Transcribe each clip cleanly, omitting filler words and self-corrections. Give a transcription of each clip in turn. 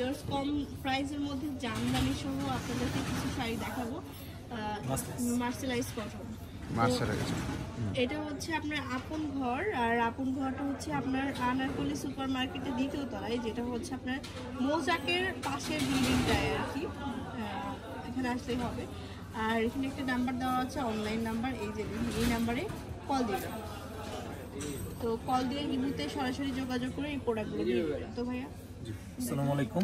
Viewers কম প্রাইসের মধ্যে জামদানি সহ আপনাদেরকে কিছু শাড়ি দেখাবো। মার্সেলাইজ কটন, এটা হচ্ছে আপনার আপন ঘর, আর আপন ঘরটা হচ্ছে আপনার আনারকলি সুপার মার্কেটের দ্বিতীয় তলায়, যেটা হচ্ছে আপনার মৌচাকের পাশের বিল্ডিংটায় আর কি। এখানে আসলেই হবে। আর এখানে একটা নাম্বার দেওয়া আছে, অনলাইন নাম্বার, এই যে এই নাম্বারে কল দিবেন। তো কল দিয়ে ইমুতে সরাসরি যোগাযোগ করে এই প্রোডাক্টগুলো নিয়ে নেবেন। তো ভাইয়া আসসালামু আলাইকুম।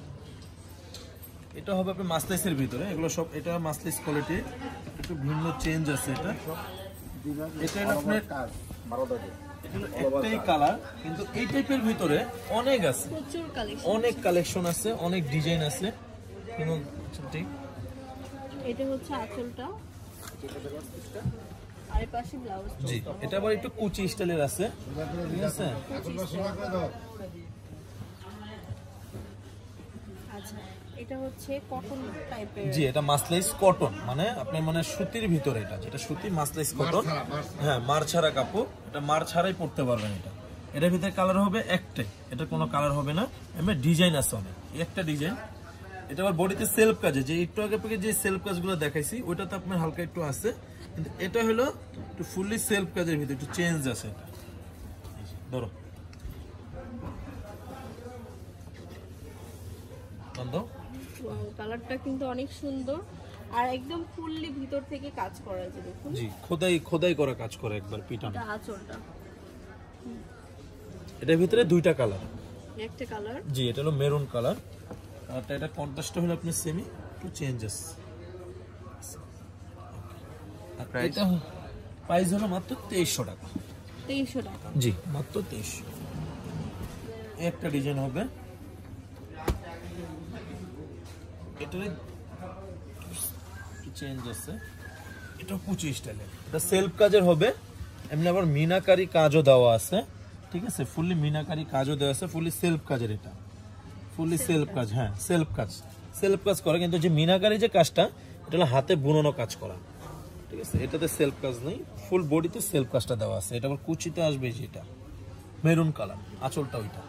এটা হবে আপনার মাসলাইসের ভিতরে, এগুলো সব এটা মাসলাইস কোয়ালিটি, একটু ভিন্ন চেঞ্জ আছে। এটা আপনার একটাই কালার, কিন্তু এই টাইপের ভিতরে অনেক আছে, প্রচুর কালেকশন, অনেক কালেকশন আছে, অনেক ডিজাইন আছে। কিন্তু ঠিক এটা হচ্ছে আঁচলটা, আর পাশে ব্লাউজ। জি, এটা আবার একটু কুচি স্টাইলের আছে, ঠিক আছে। আচ্ছা, এটা হচ্ছে কটন টাইপের। জি, এটা মাসলাইস কটন, মানে আপনার মানে সুতির ভিতরে, এটা যেটা সুতি মাসলাইস কটন। হ্যাঁ, মার ছাড়া কাপড়, এটা মার ছাড়াই পরতে পারবেন। এটার ভিতরে কালার হবে একটাই, এটা কোনো কালার হবে না। এমনি ডিজাইন আছে অনেক, একটা ডিজাইন। এটা আবার বডিতে সেলফ কাজে, যে একটু আগে থেকে যে সেলফ কাজগুলো দেখাইছি ওইটাতে আপনার হালকা একটু আছে, কিন্তু এটা হলো একটু ফুললি সেলফ কাজের ভিতরে একটু চেঞ্জ আছে। এটা ধরো কালারটা কিন্তু অনেক সুন্দর, আর একদম ফুললি ভিতর থেকে কাজ করা আছে, দেখুন। জি, খোদাই করা কাজ করে একবার পিটানো। এটা আঁচলটা, এটার ভিতরে দুইটা কালার, একটা কালার। জি, এটা হলো মেরুন কালার, আর এটা কন্ট্রাস্ট হলো আপনার সেমি একটু চেঞ্জেস। আর এটা প্রাইস হলো মাত্র 2300 টাকা। 2300 টাকা, জি, মাত্র 2300। একটা ডিজাইন হবে, এটারে চেঞ্জ আছে, এটা কুচি স্টাইলের, এটা সেলফ কাজের হবে। এমনি আবার মিনাকারি কাজও দেওয়া আছে, ঠিক আছে। ফুললি মিনাকারি কাজও দেওয়া আছে, ফুললি সেলফ কাজের। এটা ফুললি সেলফ কাজ, হ্যাঁ সেলফ কাজ করে, কিন্তু যে মিনাকারি যে কাজটা এটা হলো হাতে বুননো কাজ করা, ঠিক আছে। এটাতে সেলফ কাজ নেই, ফুল বডিতে সেলফ কাজটা দেওয়া আছে। এটা আবার কুচিতে আসবে, যেটা মেরুন কালার, আঁচলটা ওইটা।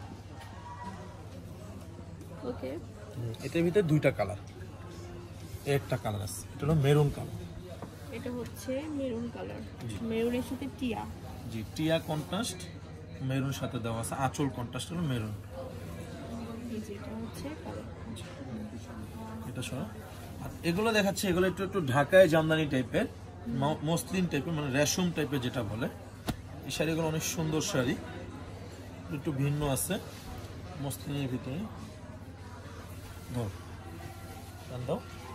ওকে, এটার ভিতরে দুইটা কালার, একটা কালার আছে, এটা হলো মেরুন কালার। এটা হচ্ছে মেরুন কালার, মেরুনের সাথে টিয়া। জি, টিয়া কন্ট্রাস্ট মেরুন সাথে দেওয়া আছে, আঁচল কন্ট্রাস্ট হলো মেরুন। এটা হচ্ছে কালার, এটা সহ আর এগুলো দেখাচ্ছে, এগুলো একটু একটু ঢাকায় জামদানি টাইপের, মসলিন টাইপের, মানে রেশম টাইপের যেটা বলে। এই শাড়িগুলো অনেক সুন্দর শাড়ি, একটু ভিন্ন আছে মসলিনের ভিতরে। দাও,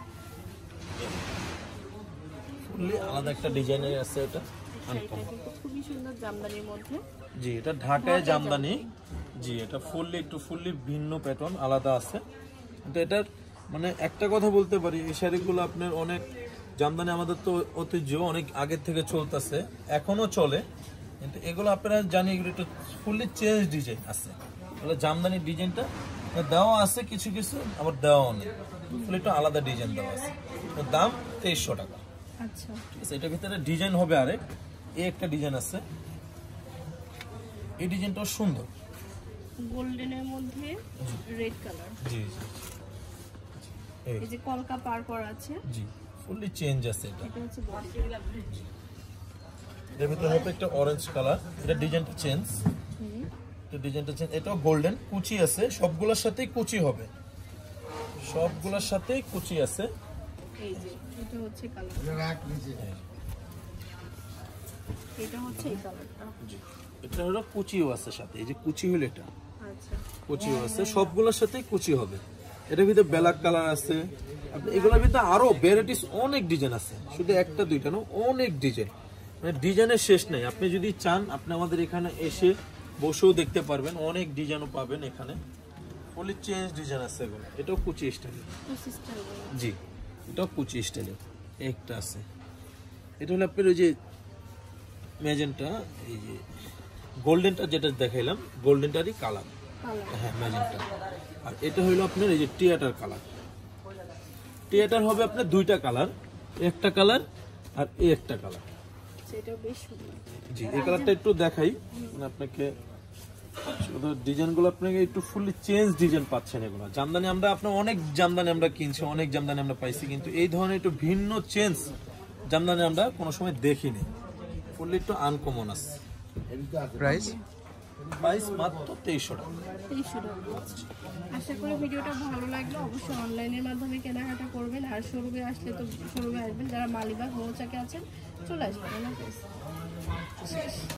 ফুললি আলাদা একটা ডিজাইনের আছে, এটা খুবই সুন্দর জামদানির মধ্যে। জি, এটা ঢাকায় জামদানি। জি, এটা ফুললি ভিন্ন প্যাটার্ন আলাদা আছে। কিন্তু এটার মানে একটা কথা বলতে পারি, এই শাড়িগুলো আপনার অনেক জামদানি, আমাদের তো ঐতিহ্য অনেক আগের থেকে চলতেছে, এখনো চলে, কিন্তু এগুলো আপনারা জানি এগুলো একটু ফুললি চেঞ্জ ডিজাইন আছে। জামদানির ডিজাইনটা দেওয়া আছে কিছু কিছু, আবার দেওয়াও নেই, ফুললি একটু আলাদা ডিজাইন দেওয়া আছে। দাম 2300 টাকা। আচ্ছা, ঠিক আছে। এটার ভিতরে ডিজাইন হবে আরেক, এই একটা ডিজাইন আছে, এই ডিজাইনটাও সুন্দর, গোল্ডেনের মধ্যে রেড কালার। জি, এই যে কলকা পার করা আছে, জি, ফুললি চেঞ্জ আছে। এটা হচ্ছে বডি। এর ভিতরে হবে একটা অরেঞ্জ কালার, এটা ডিজাইনটা চেঞ্জ, এটাও গোল্ডেন, কুচি আছে, সবগুলোর সাথেই কুচি হবে, সবগুলোর সাথেই কুচি আছে। এই যে এটা হচ্ছে কালার, এটা হচ্ছে এই কালারটা। জি, এটা হলো কুচিও আছে সাথে, এই যে কুচি হলো এটা, আচ্ছা, কুচিও আছে, সবগুলোর সাথেই কুচি হবে। এটার ভিতরে ব্ল্যাক কালার আছে, এগুলোর ভিতরে আরো ভ্যারাইটিস অনেক ডিজাইন আছে, শুধু একটা দুইটা না, অনেক ডিজাইন, মানে ডিজাইনের শেষ নেই। আপনি যদি চান আপনি আমাদের এখানে এসে বসেও দেখতে পারবেন, অনেক ডিজাইনও পাবেন এখানে, ফুলি চেঞ্জ ডিজাইন আছে এগুলো। এটাও কুচি স্টাইল, জি, এটাও কুচি স্টাইলের একটা আছে। এটা হলো আপনার ওই যে ম্যাজেন্টা, এই যে গোল্ডেনটা যেটা দেখাইলাম, গোল্ডেনটারই কালার, হ্যাঁ ম্যাজেন্টা। আর এটা হলো আপনার এই যে টিয়াটার কালার, টিয়াটার হবে আপনার দুইটা কালার, একটা কালার আর এই একটা কালার। সেটা বেশ সুন্দর। জি, এই কালারটা একটু দেখাই আপনাকে, শুধু ডিজাইনগুলো আপনাকে একটু ফুললি চেঞ্জ ডিজাইন পাচ্ছেন। এগুলো জামদানি আমরা আপনার অনেক জামদানি আমরা কিনছি, অনেক জামদানি আমরা পাইছি, কিন্তু এই ধরনের একটু ভিন্ন চেঞ্জ জামদানি আমরা কোনো সময় দেখিনি। ফুললি একটু আনকমন আছে। প্রাইস মাত্র 2300 টাকা। 2300 টাকা। আশা করি ভিডিওটা ভালো লাগলো। অবশ্যই অনলাইনের মাধ্যমে কেনাকাটা করবেন, আর শোরুমে আসলে তো শোরুমে আসবেন। যারা মালিবাগ মৌচাকে আছেন চলে আসবেন।